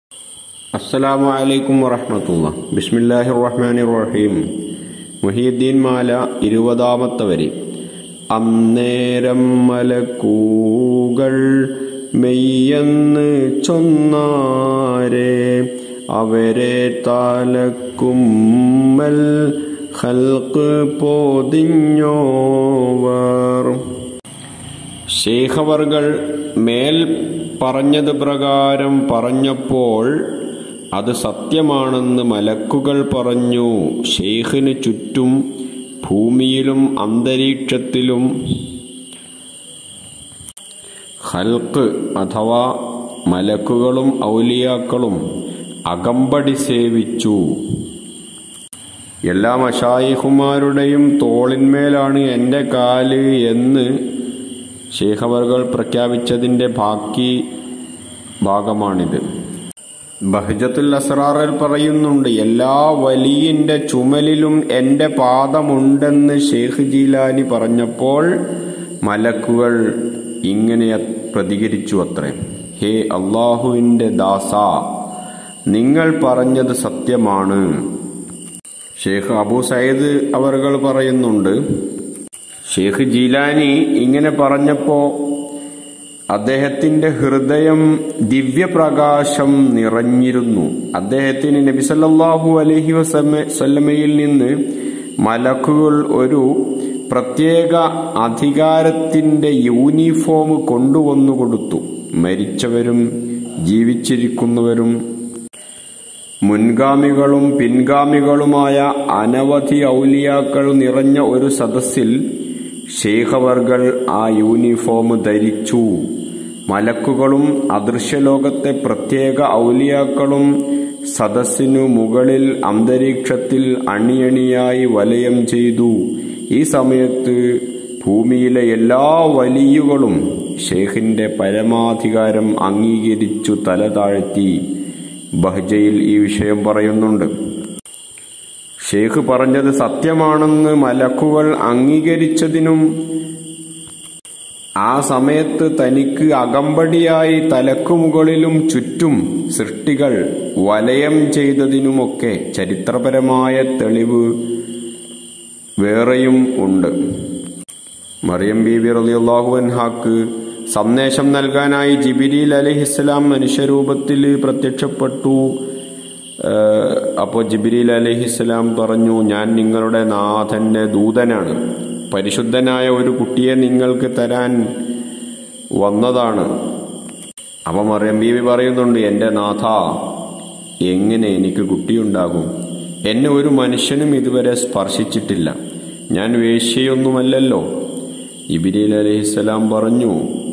അസ്സലാമു അലൈക്കും വറഹ്മത്തുള്ളാഹി. ബിസ്മില്ലാഹിർ റഹ്മാനിർ റഹീം. മുഹീദ്ദീൻ മാല 20ാമത്തെ വരി. അന്നേരം മലക്കൂകൾ മെയ്യെന്ന് ചൊന്നാരെ അവരെ തലക്കുമ്മൽ ഖൽഖ് പോതിഞ്ഞോവർ. ശൈഖവർകൾ മേൽ പറഞ്ഞത് പ്രകാരം പറഞ്ഞപ്പോൾ അത് സത്യമാണെന്ന് മലക്കുകൾ പറഞ്ഞു. ശൈഖിന് ചുറ്റും ഭൂമിയിലും അന്തരീക്ഷത്തിലും ഖൽഖ് അഥവാ മലക്കുകളും ഔലിയാക്കളും അകമ്പടി സേവിച്ചു. എല്ലാ മശായിഖുമാരുടെയും തോളിന്മേലാണ് എൻ്റെ കാല് എന്ന് ശൈഖവർകൾ പ്രഖ്യാപിച്ചതിൻ്റെ ബാക്കി ഭാഗമാണിത്. ബഹ്ജത്തുൽ അസ്റാറിൽ പറയുന്നുണ്ട്, എല്ലാ വലിയിന്റെ ചുമലിലും എൻ്റെ പാദമുണ്ടെന്ന് ഷെയ്ഖ് ജീലാനി പറഞ്ഞപ്പോൾ മലക്കുകൾ ഇങ്ങനെ പ്രതികരിച്ചു അത്രേ: ഹേ അള്ളാഹുവിൻ്റെ ദാസ, നിങ്ങൾ പറഞ്ഞത് സത്യമാണ്. ഷെയ്ഖ് അബൂ സയ്യിദ് അവർകൾ പറയുന്നുണ്ട്, ഷെയ്ഖ് ജീലാനി ഇങ്ങനെ പറഞ്ഞപ്പോ അദ്ദേഹത്തിന്റെ ഹൃദയം ദിവ്യപ്രകാശം നിറഞ്ഞിരുന്നു. അദ്ദേഹത്തിന് നബി സല്ലല്ലാഹു അലൈഹി വസല്ലമയിൽ നിന്ന് മലക്കുകൾ ഒരു പ്രത്യേക അധികാരത്തിന്റെ യൂണിഫോം കൊണ്ടുവന്നു കൊടുത്തു. മരിച്ചവരും ജീവിച്ചിരിക്കുന്നവരും മുൻഗാമികളും പിൻഗാമികളുമായ അനവധി ഔലിയാക്കൾ നിറഞ്ഞ ഒരു സദസ്സിൽ ശൈഖവർകൾ ആ യൂണിഫോം ധരിച്ചു. മലക്കുകളും അദൃശ്യലോകത്തെ പ്രത്യേക ഔലിയാക്കളും സദസ്സിനു മുകളിൽ അന്തരീക്ഷത്തിൽ അണിയണിയായി വലയം ചെയ്തു. ഈ സമയത്ത് ഭൂമിയിലെ എല്ലാ വലിയുകളും ശൈഖിന്റെ പരമാധികാരം അംഗീകരിച്ചു തല താഴ്ത്തി. ബഹ്ജയിൽ ഈ വിഷയം പറയുന്നുണ്ട്. ഷെയ്ഖ് പറഞ്ഞത് സത്യമാണെന്ന് മലക്കുകൾ അംഗീകരിച്ചതിനും ആ സമയത്ത് തനിക്ക് അകമ്പടിയായി തലക്കുമുകളിലും ചുറ്റും സൃഷ്ടികൾ വലയം ചെയ്തതിനുമൊക്കെ ചരിത്രപരമായ തെളിവ് വേറെയും ഉണ്ട്. മറിയം ബീബി റളിയല്ലാഹു അൻഹാക്ക് സന്ദേശം നൽകാനായി ജിബ്രീൽ അലൈഹിസ്സലാം മനുഷ്യരൂപത്തിൽ പ്രത്യക്ഷപ്പെട്ടു. അപ്പോൾ ജിബ്രീൽ അലൈഹിസ്സലാം പറഞ്ഞു, ഞാൻ നിങ്ങളുടെ നാഥന്റെ ദൂതനാണ്, പരിശുദ്ധനായ ഒരു കുട്ടിയെ നിങ്ങൾക്ക് തരാൻ വന്നതാണ്. അപ്പോൾ മറിയം ബീവി പറയുന്നുണ്ട്, എൻ്റെ നാഥ, എങ്ങനെ എനിക്ക് കുട്ടിയുണ്ടാകും? എന്നെ ഒരു മനുഷ്യനും ഇതുവരെ സ്പർശിച്ചിട്ടില്ല, ഞാൻ വേശ്യയൊന്നുമല്ലല്ലോ. ജിബ്രീൽ അലൈഹിസ്സലാം പറഞ്ഞു,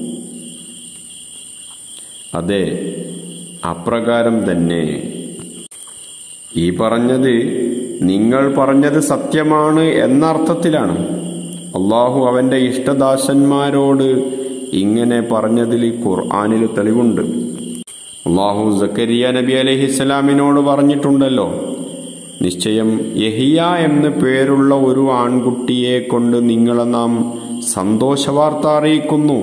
അതെ, അപ്രകാരം തന്നെ. ഈ പറഞ്ഞത് നിങ്ങൾ പറഞ്ഞത് സത്യമാണ് എന്നർത്ഥത്തിലാണ്. അള്ളാഹു അവന്റെ ഇഷ്ടദാസന്മാരോട് ഇങ്ങനെ പറഞ്ഞതിൽ ഖുർആനിൽ തെളിവുണ്ട്. അള്ളാഹു സക്കരിയ നബി അലൈഹിസ്സലാമിനോട് പറഞ്ഞിട്ടുണ്ടല്ലോ, നിശ്ചയം യഹിയ എന്ന് പേരുള്ള ഒരു ആൺകുട്ടിയെ കൊണ്ട് നിങ്ങളെ നാം സന്തോഷവാർത്ത അറിയിക്കുന്നു.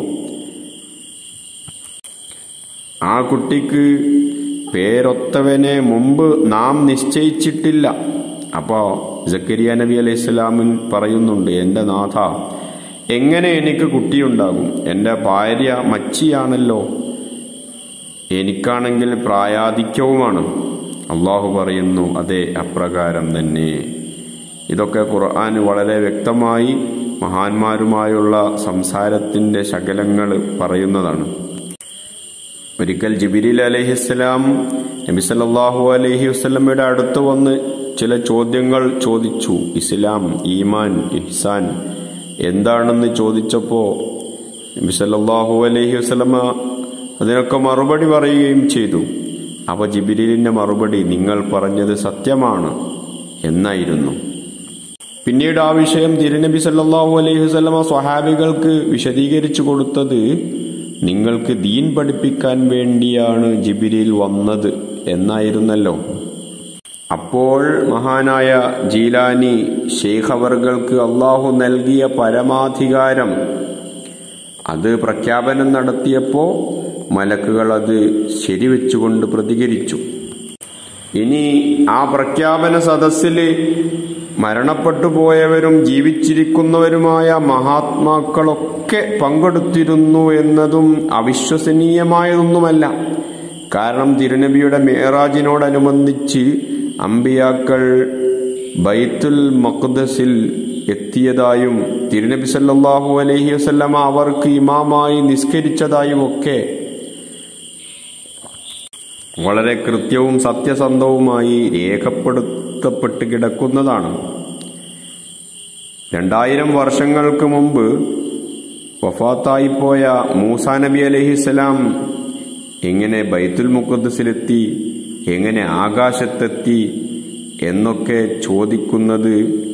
ആ കുട്ടിക്ക് പേരൊത്തവനെ മുമ്പ് നാം നിശ്ചയിച്ചിട്ടില്ല. അപ്പോ സക്കരിയ നബി അലൈഹിസ്സലാമിൻ പറയുന്നുണ്ട്, എൻ്റെ നാഥ, എങ്ങനെ എനിക്ക് കുട്ടിയുണ്ടാകും? എൻ്റെ ഭാര്യ മച്ചിയാണല്ലോ, എനിക്കാണെങ്കിൽ പ്രായാധിക്യവുമാണ്. അള്ളാഹു പറയുന്നു, അതെ, അപ്രകാരം തന്നെ. ഇതൊക്കെ ഖുർആൻ വളരെ വ്യക്തമായി മഹാന്മാരുമായുള്ള സംസാരത്തിന്റെ ശകലങ്ങൾ പറയുന്നതാണ്. ഒരിക്കൽ ജിബ്രീൽ അലൈഹിസ്സലാം നബി സല്ലല്ലാഹു അലൈഹി വസല്ലമയുടെ അടുത്ത് വന്ന് ചില ചോദ്യങ്ങൾ ചോദിച്ചു. ഇസ്ലാം, ഈമാൻ, ഇഹ്സാൻ എന്താണെന്ന് ചോദിച്ചപ്പോൾ നബി സല്ലല്ലാഹു അലൈഹി വസല്ലമ അതിനൊക്കെ മറുപടി പറയുകയും ചെയ്തു. അപ്പോൾ ജിബ്രീലിന്റെ മറുപടി നിങ്ങൾ പറഞ്ഞത് സത്യമാണ് എന്നായിരുന്നു. പിന്നീട് ആ വിഷയം തിരുനബി സല്ലല്ലാഹു അലൈഹി വസല്ലമ സ്വഹാബികൾക്ക് വിശദീകരിച്ചു കൊടുത്തത്, നിങ്ങൾക്ക് ദീൻ പഠിപ്പിക്കാൻ വേണ്ടിയാണ് ജിബ്രീൽ വന്നത് എന്നായിരുന്നല്ലോ. അപ്പോൾ മഹാനായ ജീലാനി ശൈഖവർകൾക്ക് അള്ളാഹു നൽകിയ പരമാധികാരം അത് പ്രഖ്യാപനം നടത്തിയപ്പോൾ മലക്കുകൾ അത് ശരിവെച്ചുകൊണ്ട് പ്രതികരിച്ചു. ഇനി ആ പ്രഖ്യാപന സദസ്സിൽ മരണപ്പെട്ടു പോയവരും ജീവിച്ചിരിക്കുന്നവരുമായ മഹാത്മാക്കളൊക്കെ പങ്കെടുത്തിരുന്നു എന്നതും അവിശ്വസനീയമായതൊന്നുമല്ല. കാരണം തിരുനബിയുടെ മിഅ്റാജിനോടനുബന്ധിച്ച് അമ്പിയാക്കൾ ബൈത്തുൽ മഖ്ദസിൽ എത്തിയതായും തിരുനബി സല്ലല്ലാഹു അലൈഹി വസല്ലമ അവർക്ക് ഇമാമായി നിസ്കരിച്ചതായും ഒക്കെ വളരെ കൃത്യവും സത്യസന്ധവുമായി രേഖപ്പെടുത്തപ്പെട്ട് കിടക്കുന്നതാണ്. 2000 വർഷങ്ങൾക്ക് മുമ്പ് വഫാത്തായിപ്പോയ മൂസാ നബി അലൈഹിസ്സലാം എങ്ങനെ ബൈത്തുൽ മുഖദ്ദസിലെത്തി, എങ്ങനെ ആകാശത്തെത്തി എന്നൊക്കെ ചോദിക്കുന്നത്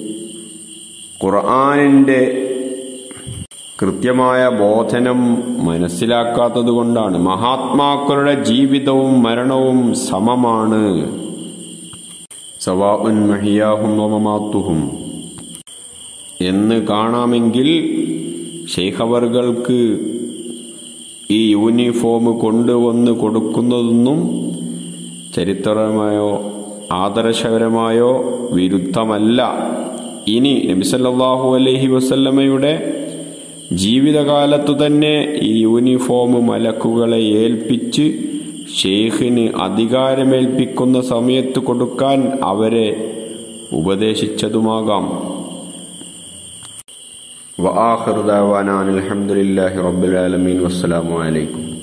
ഖുർആനിന്റെ കൃത്യമായ ബോധനം മനസ്സിലാക്കാത്തത് കൊണ്ടാണ്. മഹാത്മാക്കളുടെ ജീവിതവും മരണവും സമമാണ്. സവാഉൻ മഹിയാഹും വമമാതുഹും എന്ന് കാണാമെങ്കിൽ ശൈഖവറുകൾക്ക് ഈ യൂണിഫോം കൊണ്ടുവന്ന് കൊടുക്കുന്നതൊന്നും ചരിത്രപരമായോ ആദർശപരമായോ വിരുദ്ധമല്ല. ഇനി നബി സല്ലല്ലാഹു അലൈഹി വസല്ലമയുടെ ജീവിതകാലത്തു തന്നെ ഈ യൂണിഫോം മലക്കുകളെ ഏൽപ്പിച്ച് ഷെയ്ഖിന് അധികാരമേൽപ്പിക്കുന്ന സമയത്ത് കൊടുക്കാൻ അവരെ ഉപദേശിച്ചതുമാകാം. വആഖിറു ദഅവാനാ അൽഹംദുലില്ലാഹി റബ്ബിൽ ആലമീൻ. വസ്സലാമു അലൈക്കും.